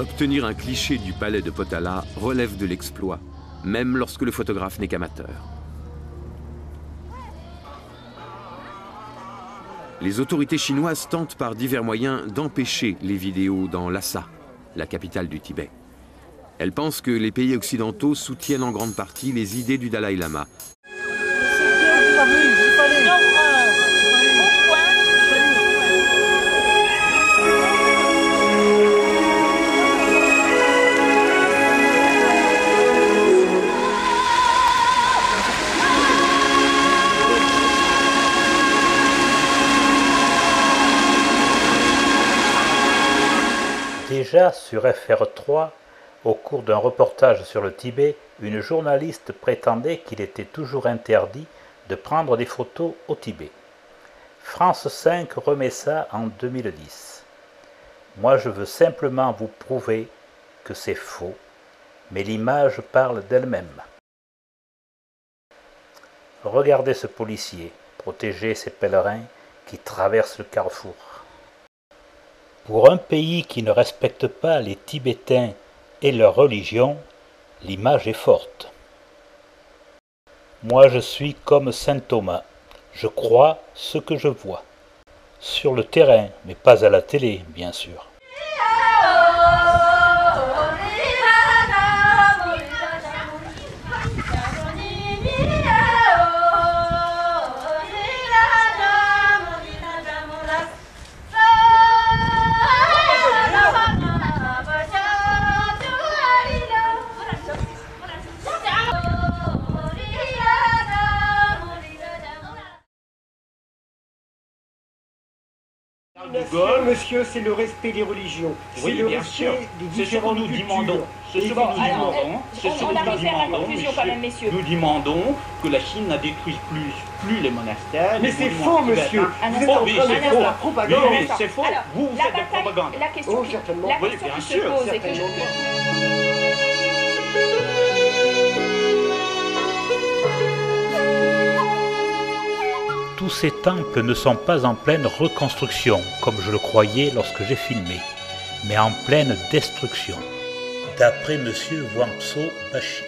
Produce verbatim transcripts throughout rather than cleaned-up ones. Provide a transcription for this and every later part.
Obtenir un cliché du palais de Potala relève de l'exploit, même lorsque le photographe n'est qu'amateur. Les autorités chinoises tentent par divers moyens d'empêcher les vidéos dans Lhasa, la capitale du Tibet. Elles pensent que les pays occidentaux soutiennent en grande partie les idées du Dalai Lama. Déjà sur F R trois, au cours d'un reportage sur le Tibet, une journaliste prétendait qu'il était toujours interdit de prendre des photos au Tibet. France cinq remet ça en deux mille dix. Moi je veux simplement vous prouver que c'est faux, mais l'image parle d'elle-même. Regardez ce policier protéger ces pèlerins qui traversent le carrefour. Pour un pays qui ne respecte pas les Tibétains et leur religion, l'image est forte. Moi je suis comme saint Thomas, je crois ce que je vois. Sur le terrain, mais pas à la télé, bien sûr. Monsieur, c'est le respect des religions. Oui, bien sûr. C'est ce que nous demandons. C'est ce que nous demandons. C'est ce que nous demandons, Nous demandons que la Chine ne détruise plus, plus les monastères. Mais c'est faux, monsieur. Vous êtes en train de faire la propagande. Non, mais c'est faux. Vous faites de la propagande. La question qui se pose et que je... Tous ces temples ne sont pas en pleine reconstruction, comme je le croyais lorsque j'ai filmé, mais en pleine destruction, d'après M. Wangso Bashi.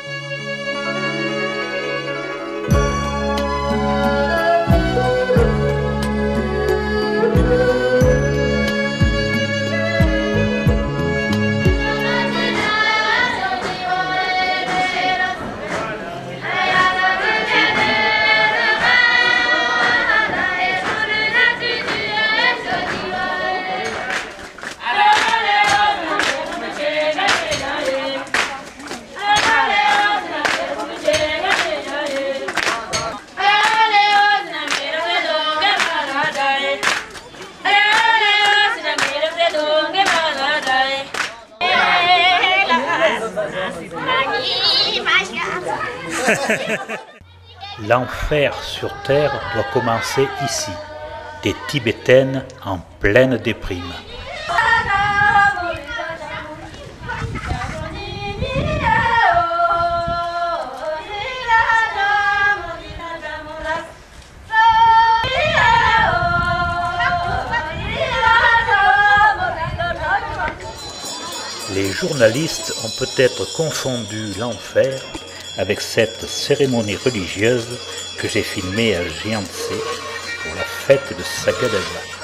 L'enfer sur terre doit commencer ici, des Tibétaines en pleine déprime. Les journalistes ont peut-être confondu l'enfer avec cette cérémonie religieuse que j'ai filmée à Jiangxi pour la fête de Sagadaba.